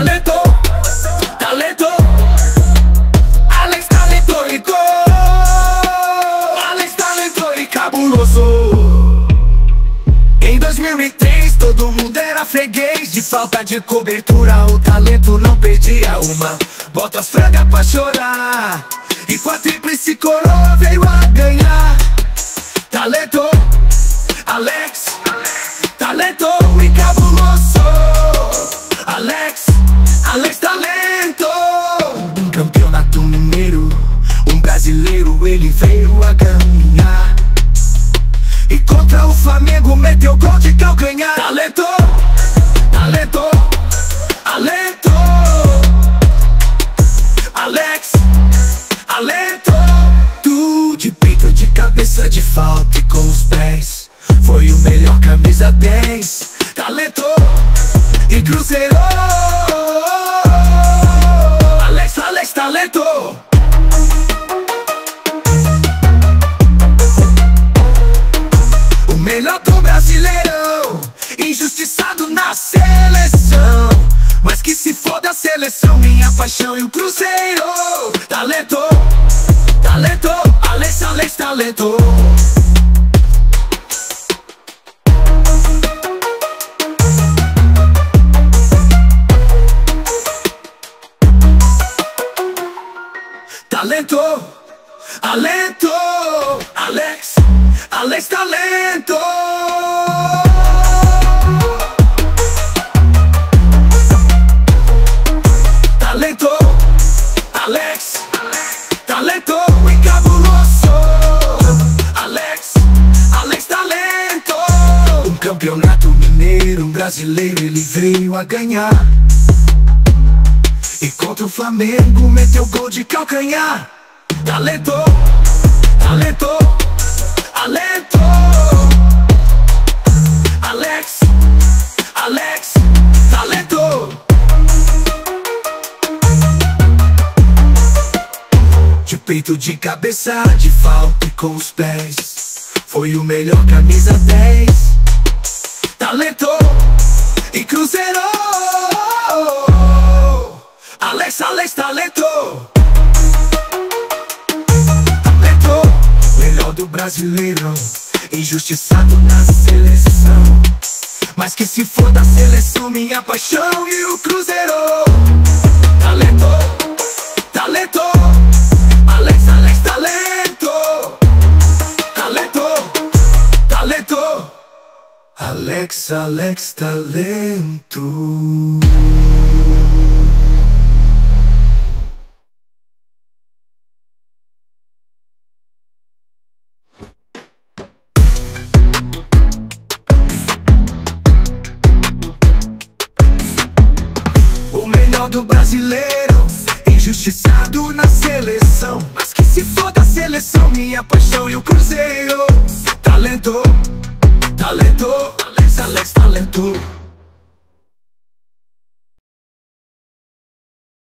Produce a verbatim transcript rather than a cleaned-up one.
talento, talento. Alex talento e gol. Alex talento e cabuloso. Em dois mil e três todo mundo era freguês. De falta de cobertura o talento não perdia uma. Bota as frangas pra chorar. E com a tríplice coroa veio a ganhar. Talento, Alex, talento e cabuloso. Alex, Alex talento. Um campeonato mineiro, um brasileiro, ele veio a ganhar. E contra o Flamengo meteu gol de calcanhar. Talento, talento, talento. Alex, talento. Tu de peito, de cabeça, de falta e com os pés. Foi o melhor camisa dez. Talento e cruzeiro. Alex, Alex, talento. O melhor do Brasileirão, injustiçado na seleção. Mas que se foda a seleção, minha paixão e o cruzeiro. Talento, talento, Alex, Alex, talento. Talento, talento, Alex, Alex talento. Talento, Alex, talento e cabuloso. Alex, Alex talento. Um campeonato mineiro, um brasileiro, ele veio a ganhar. E contra o Flamengo meteu gol de calcanhar. Talento, talento, talento. Alex, Alex, talento. De peito, de cabeça, de falta e com os pés. Foi o melhor camisa dez. Talento e cruzeiro. Alex, Alex, talento. Talento, melhor do Brasileirão, injustiçado na seleção. Mas que se for da seleção, minha paixão e o cruzeiro. Talento, talento, Alex, Alex, talento. Talento, talento, Alex, Alex, talento. Do brasileiro, injustiçado na seleção. Mas que se for da seleção, minha paixão e o cruzeiro. Talento, talento, Alex, Alex, talento.